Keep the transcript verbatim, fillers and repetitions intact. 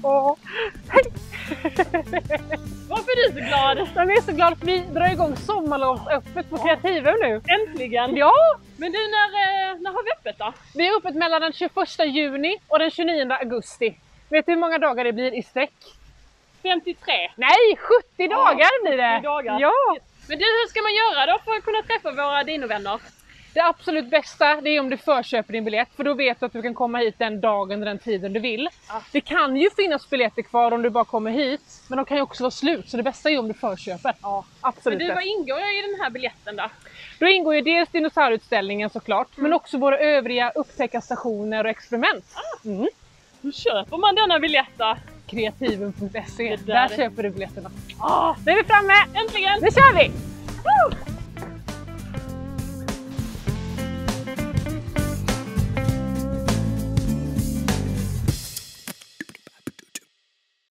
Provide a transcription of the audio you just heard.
Åh. Hej! Varför är du så glad? Jag är så glad för vi drar igång sommarlovsöppet på Kreativum nu. Äntligen! Ja! Men du, när, när har vi öppet då? Vi är öppet mellan den tjugoförsta juni och den tjugonionde augusti. Vet du hur många dagar det blir i sträck? femtiotre. Nej, sjuttio dagar blir det! sjuttio dagar. Ja! Men du, hur ska man göra då för att kunna träffa våra dinovänner? Det absolut bästa det är om du förköper din biljett, för då vet du att du kan komma hit den dagen och den tiden du vill. Ah. Det kan ju finnas biljetter kvar om du bara kommer hit, men de kan ju också vara slut, så det bästa är om du förköper. Ja, absolut. Men du, vad ingår i den här biljetten då? Då ingår ju dels dinosaurutställningen såklart, mm. men också våra övriga upptäckarstationer och experiment. Ah. Mm. Hur köper man denna biljett då? Kreativum punkt se, där, där köper du biljetterna. Ah. Nu är vi framme! Äntligen! Nu kör vi! Woo!